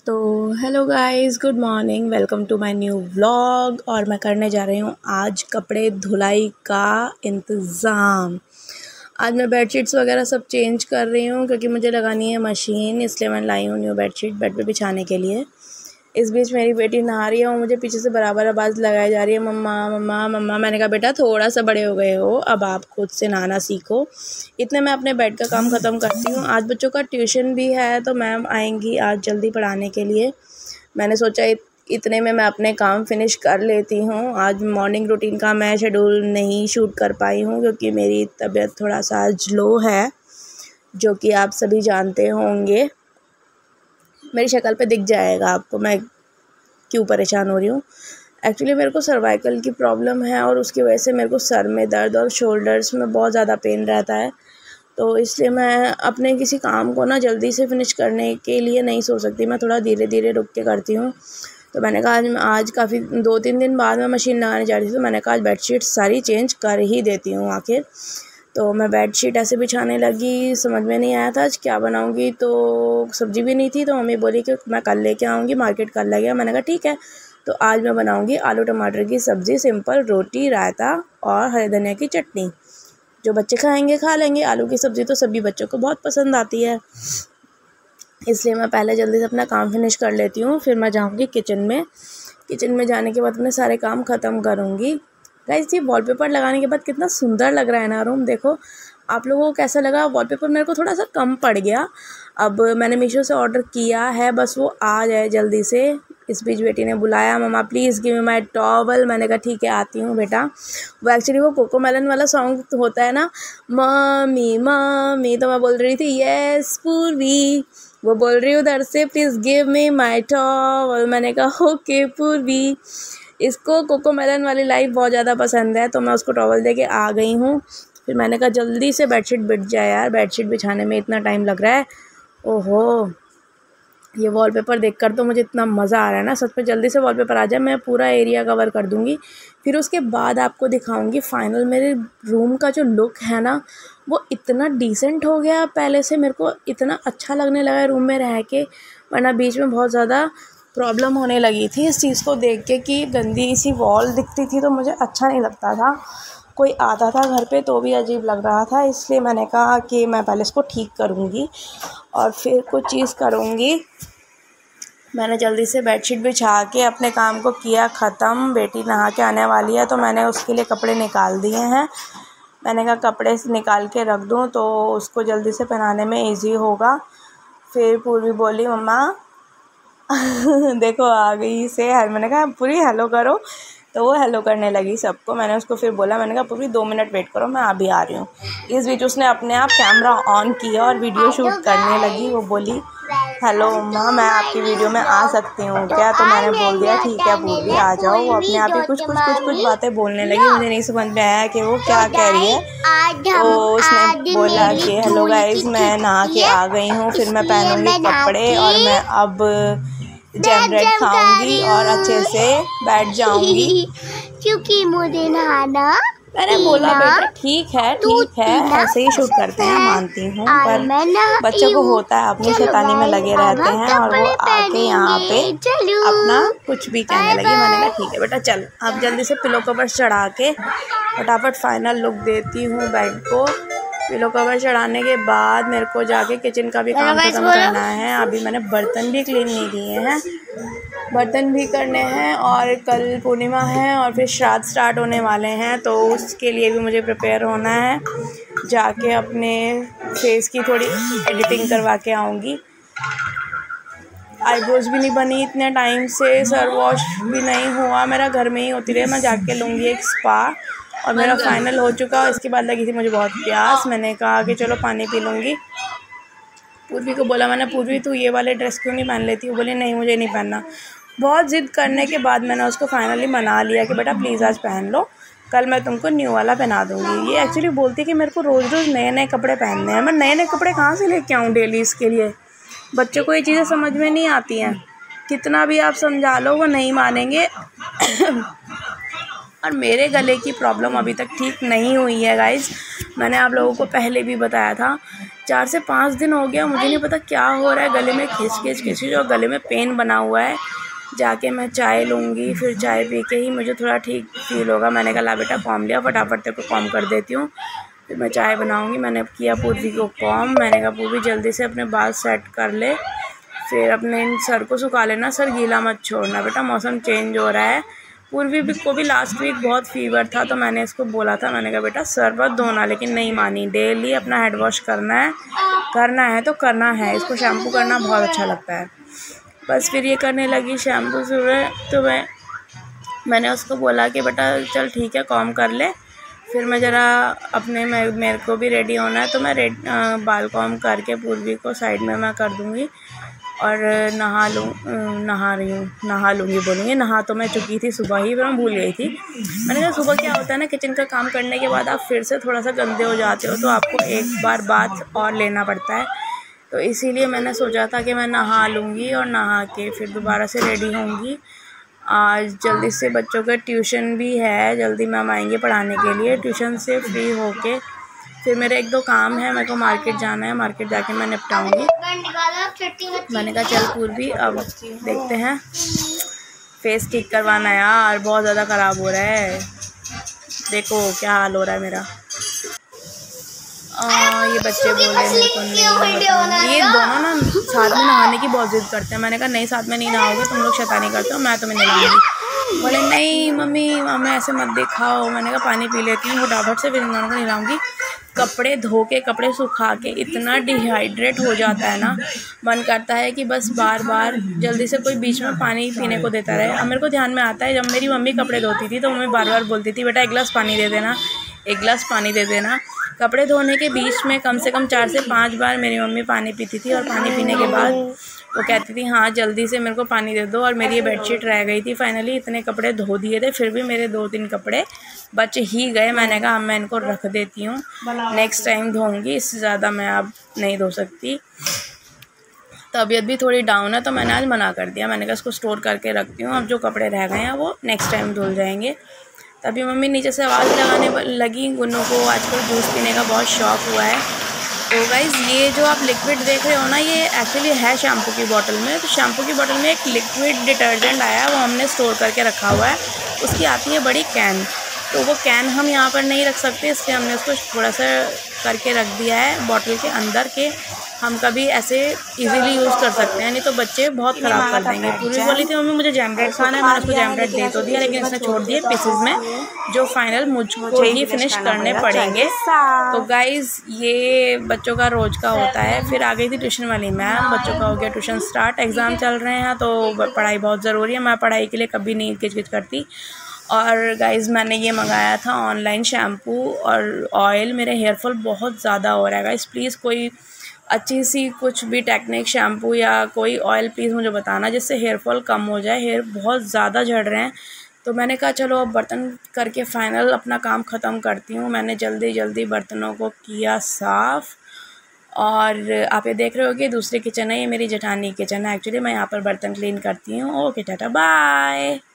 तो hello guys, good morning, welcome to my new vlog. और मैं करने जा रही हूँ आज कपड़े धुलाई का इंतज़ाम। आज मैं बेडशीट्स वगैरह सब चेंज कर रही हूँ क्योंकि मुझे लगानी है मशीन, इसलिए मैं लाई हूँ न्यू बेडशीट बेड पे बिछाने के लिए। इस बीच मेरी बेटी नहा रही है और मुझे पीछे से बराबर आवाज़ लगाई जा रही है, मम्मा मम्मा मम्मा। मैंने कहा बेटा थोड़ा सा बड़े हो गए हो, अब आप खुद से नहाना सीखो। इतने मैं अपने बेड का काम ख़त्म करती हूँ। आज बच्चों का ट्यूशन भी है तो मैम आएंगी आज जल्दी पढ़ाने के लिए। मैंने सोचा इतने में मैं अपने काम फिनिश कर लेती हूँ। आज मॉर्निंग रूटीन का मैं शेड्यूल नहीं शूट कर पाई हूँ क्योंकि मेरी तबीयत थोड़ा सा आज लो है, जो कि आप सभी जानते होंगे। मेरी शक्ल पे दिख जाएगा आपको मैं क्यों परेशान हो रही हूँ। एक्चुअली मेरे को सर्वाइकल की प्रॉब्लम है और उसकी वजह से मेरे को सर में दर्द और शोल्डर्स में बहुत ज़्यादा पेन रहता है। तो इसलिए मैं अपने किसी काम को ना जल्दी से फिनिश करने के लिए नहीं सोच सकती, मैं थोड़ा धीरे धीरे रुक के करती हूँ। तो मैंने कहा आज काफ़ी 2-3 दिन बाद मैं मशीन लगाने जा रही थी, तो मैंने कहा आज बेडशीट सारी चेंज कर ही देती हूँ आखिर। तो मैं बेडशीट ऐसे बिछाने लगी, समझ में नहीं आया था आज क्या बनाऊंगी। तो सब्ज़ी भी नहीं थी तो मम्मी बोली कि मैं कल लेके आऊँगी, मार्केट कल लगेगा। मैंने कहा ठीक है। तो आज मैं बनाऊंगी आलू टमाटर की सब्ज़ी, सिंपल रोटी, रायता और हरे धनिया की चटनी। जो बच्चे खाएंगे खा लेंगे। आलू की सब्ज़ी तो सभी बच्चों को बहुत पसंद आती है, इसलिए मैं पहले जल्दी से अपना काम फिनिश कर लेती हूँ। फिर मैं जाऊँगी किचन में। किचन में जाने के बाद अपने सारे काम ख़त्म करूँगी। गाइस, ये वॉलपेपर लगाने के बाद कितना सुंदर लग रहा है ना रूम। देखो आप लोगों को कैसा लगा। वॉलपेपर मेरे को थोड़ा सा कम पड़ गया। अब मैंने मीशो से ऑर्डर किया है, बस वो आ जाए जल्दी से। इस बीच बेटी ने बुलाया, mama please give me my towel. मैंने कहा ठीक है आती हूँ बेटा। वो एक्चुअली वो कोकोमेलन वाला सॉन्ग होता है ना, मम्मी मम्मी, तो मैं बोल रही थी यस पूर्वी। वो बोल रही उधर से please give me my towel. मैंने कहा ओके पूर्वी। इसको कोकोमेलन वाली लाइफ बहुत ज़्यादा पसंद है, तो मैं उसको टॉवल दे के आ गई हूँ। फिर मैंने कहा जल्दी से बेडशीट बिछ जाए यार, बेडशीट बिछाने में इतना टाइम लग रहा है। ओहो, ये वॉलपेपर देखकर तो मुझे इतना मज़ा आ रहा है ना, सच में जल्दी से वॉलपेपर आ जाए, मैं पूरा एरिया कवर कर दूँगी। फिर उसके बाद आपको दिखाऊँगी फाइनल मेरे रूम का जो लुक है ना, वो इतना डिसेंट हो गया पहले से। मेरे को इतना अच्छा लगने लगा है रूम में रह के, वरना बीच में बहुत ज़्यादा प्रॉब्लम होने लगी थी इस चीज़ को देख के कि गंदी सी वॉल दिखती थी तो मुझे अच्छा नहीं लगता था। कोई आता था घर पे तो भी अजीब लग रहा था, इसलिए मैंने कहा कि मैं पहले इसको ठीक करूँगी और फिर कुछ चीज़ करूँगी। मैंने जल्दी से बेडशीट बिछा के अपने काम को किया ख़त्म। बेटी नहा के आने वाली है तो मैंने उसके लिए कपड़े निकाल दिए हैं। मैंने कहा कपड़े निकाल के रख दूँ तो उसको जल्दी से पहनाने में ईजी होगा। फिर पूर्वी बोली मम्मा देखो आ गई से। मैंने कहा पूरी हेलो करो, तो वो हेलो करने लगी सबको। मैंने उसको फिर बोला, मैंने कहा पूरी 2 मिनट वेट करो, मैं अभी आ रही हूँ। इस बीच उसने अपने आप कैमरा ऑन किया और वीडियो शूट करने लगी। वो बोली हेलो मम्मा, मैं आपकी वीडियो में आ सकती हूँ क्या? तो मैंने बोल दिया ठीक है पूर्वी आ जाओ। वो अपने आप ही कुछ बातें बोलने लगी, मुझे नहीं समझ में आया कि वो क्या कह रही है। तो उसने बोला कि हेलो गाइस, मैं नहा के आ गई हूँ, फिर मैं पहनूंगी कपड़े और मैं अब जैम ब्रेड खाऊंगी और अच्छे से बैठ जाऊंगी क्योंकि मुझे नहाना। मैंने बोला बेटा ठीक है ऐसे ही शूट करते हैं, मानती हूँ, पर बच्चों को होता है अपनी शैतानी में लगे रहते हैं और वो आके यहाँ पे अपना कुछ भी कहने लगी। मैंने कहा ठीक है बेटा चल, अब जल्दी से पिलो कवर चढ़ा के फटाफट फाइनल लुक देती हूँ बेड को। पिलो कवर चढ़ाने के बाद मेरे को जाके किचन का भी काम खत्म करना है। अभी मैंने बर्तन भी क्लीन नहीं किए हैं, बर्तन भी करने हैं और कल पूर्णिमा है और फिर श्राद्ध स्टार्ट होने वाले हैं, तो उसके लिए भी मुझे प्रिपेयर होना है। जाके अपने फेस की थोड़ी एडिटिंग करवा के आऊँगी। आईब्रोज भी नहीं बनी इतने टाइम से, सर वॉश भी नहीं हुआ, मेरा घर में ही होती रही। मैं जाके लूँगी एक स्पा और मेरा फाइनल हो चुका। इसके बाद लगी थी मुझे बहुत प्यास, मैंने कहा कि चलो पानी पी लूँगी। पूर्वी को बोला मैंने, पूर्वी तू ये वाले ड्रेस क्यों नहीं पहन लेती? वो बोली नहीं मुझे नहीं पहनना। बहुत ज़िद करने के बाद मैंने उसको फाइनली मना लिया कि बेटा प्लीज़ आज पहन लो, कल मैं तुमको न्यू वाला पहना दूँगी। ये एक्चुअली बोलती है कि मेरे को रोज़ रोज़ नए नए कपड़े पहनने हैं। मैं नए नए कपड़े कहाँ से लेके आऊँ डेली इसके लिए? बच्चों को ये चीज़ें समझ में नहीं आती हैं, कितना भी आप समझा लो वो नहीं मानेंगे। और मेरे गले की प्रॉब्लम अभी तक ठीक नहीं हुई है गाइज़। मैंने आप लोगों को पहले भी बताया था, 4 से 5 दिन हो गया, मुझे नहीं पता क्या हो रहा है, गले में खिच और गले में पेन बना हुआ है। जाके मैं चाय लूँगी, फिर चाय पी के ही मुझे थोड़ा ठीक फील होगा। मैंने कहा ला बेटा कॉम लिया, फटाफट तेरे को कॉम कर देती हूँ, फिर मैं चाय बनाऊँगी। मैंने किया पूर्वी को कॉम। मैंने कहा पूर्वी जल्दी से अपने बाल सेट कर ले, फिर अपने सर को सुखा लेना, सर गीला मत छोड़ना बेटा, मौसम चेंज हो रहा है। पूर्वी भी को भी लास्ट वीक बहुत फीवर था, तो मैंने इसको बोला था, मैंने कहा बेटा सर मत धोना, लेकिन नहीं मानी। डेली अपना हेड वॉश करना है तो करना है। इसको शैम्पू करना बहुत अच्छा लगता है। बस फिर ये करने लगी शैम्पू सुबह, तो मैंने उसको बोला कि बेटा चल ठीक है कॉम कर ले। फिर मैं ज़रा अपने मेरे को भी रेडी होना है, तो मैं बाल कॉम करके पूर्वी को साइड में मैं कर दूँगी और नहा लूँगी बोलूँगी। नहा तो मैं चुकी थी सुबह ही, फिर मैं भूल गई थी। मैंने कहा सुबह क्या होता है ना, किचन का काम करने के बाद आप फिर से थोड़ा सा गंदे हो जाते हो, तो आपको एक बार बाथ और लेना पड़ता है। तो इसीलिए मैंने सोचा था कि मैं नहा लूँगी और नहा के फिर दोबारा से रेडी होंगी। आज जल्दी से बच्चों का ट्यूशन भी है, जल्दी मैम आएंगे पढ़ाने के लिए। ट्यूशन से फ्री होके फिर मेरे 1-2 काम है, मेरे को मार्केट जाना है, मार्केट जाके मैं निपटाऊँगी। मैंने कहा चल पूर्वी अब देखते हैं, फेस ठीक करवाना है यार, बहुत ज़्यादा ख़राब हो रहा है। देखो क्या हाल हो रहा है मेरा। ये बच्चे बोले मेरे को नहीं, ये दोनों ना साथ में नहाने की बहुत ज़िद करते हैं। मैंने कहा नहीं साथ में नहीं नहाओगे, तुम लोग शैतानी करते हो, मैं तुम्हें नहीं लाऊंगी। बोले नहीं मम्मी हमें ऐसे मत दिखाओ। मैंने कहा पानी पी लेती हूँ फटाफट से, फिर इन दोनों को नहीं लाऊंगी। कपड़े धो के कपड़े सुखा के इतना डिहाइड्रेट हो जाता है ना, मन करता है कि बस बार बार जल्दी से कोई बीच में पानी पीने को देता रहे। अब मेरे को ध्यान में आता है जब मेरी मम्मी कपड़े धोती थी तो मम्मी बार बार बोलती थी बेटा 1 गिलास पानी दे देना, 1 गिलास पानी दे देना। कपड़े धोने के बीच में कम से कम 4 से 5 बार मेरी मम्मी पानी पीती थी, और पानी पीने के बाद वो कहती थी हाँ जल्दी से मेरे को पानी दे दो। और मेरी ये बेडशीट रह गई थी। फाइनली इतने कपड़े धो दिए थे, फिर भी मेरे 2-3 कपड़े बच ही गए। मैंने कहा मैं इनको रख देती हूँ, नेक्स्ट टाइम धोऊंगी, इससे ज़्यादा मैं अब नहीं धो सकती। तबीयत भी थोड़ी डाउन है, तो मैंने आज मना कर दिया। मैंने कहा इसको स्टोर करके रखती हूँ, अब जो कपड़े रह गए हैं वो नेक्स्ट टाइम धुल जाएंगे। तभी मम्मी नीचे से आवाज़ लगाने लगी। गुन्नू को आजकल जूस पीने का बहुत शौक़ हुआ है। तो गाइज़ ये जो आप लिक्विड देख रहे हो ना, ये एक्चुअली है शैम्पू की बोतल में। तो शैम्पू की बोतल में एक लिक्विड डिटर्जेंट आया है, वो हमने स्टोर करके रखा हुआ है। उसकी आती है बड़ी कैन, तो वो कैन हम यहाँ पर नहीं रख सकते, इसलिए हमने उसको थोड़ा सा करके रख दिया है बॉटल के अंदर के हम कभी ऐसे इजीली यूज़ कर सकते हैं, नहीं तो बच्चे बहुत ख़राब कर देंगे। पूरी बोली थी मम्मी मुझे जैम ब्रेड खाना है, मैंने उसको जैम ब्रेड दे तो दिया, लेकिन इसने छोड़ दिए पीसेस में, जो फाइनल मुझको ही फिनिश करने पड़ेंगे। तो गाइज़ ये बच्चों का रोज़ का होता है। फिर आ गई थी ट्यूशन वाली मैम, बच्चों का हो गया ट्यूशन स्टार्ट, एग्ज़ाम चल रहे हैं तो पढ़ाई बहुत ज़रूरी है। मैं पढ़ाई के लिए कभी नहीं किच करती। और गाइज़ मैंने ये मंगाया था ऑनलाइन शैम्पू और ऑयल। मेरे हेयर फॉल बहुत ज़्यादा हो रहा है गाइज़, प्लीज़ कोई अच्छी सी कुछ भी टेक्निक शैम्पू या कोई ऑयल प्लीज़ मुझे बताना, जिससे हेयर फॉल कम हो जाए। हेयर बहुत ज़्यादा झड़ रहे हैं। तो मैंने कहा चलो अब बर्तन करके फ़ाइनल अपना काम ख़त्म करती हूँ। मैंने जल्दी बर्तनों को किया साफ़। और आप ये देख रहे हो कि दूसरी किचन है, ये मेरी जेठानी किचन है। एक्चुअली मैं यहाँ पर बर्तन क्लीन करती हूँ। Okay tata bye.